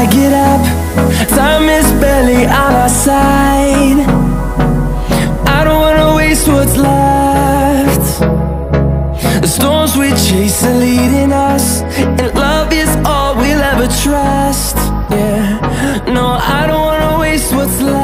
I get up, time is barely on our side. I don't wanna waste what's left. The storms we chase are leading us, and love is all we'll ever trust. Yeah, no, I don't wanna waste what's left.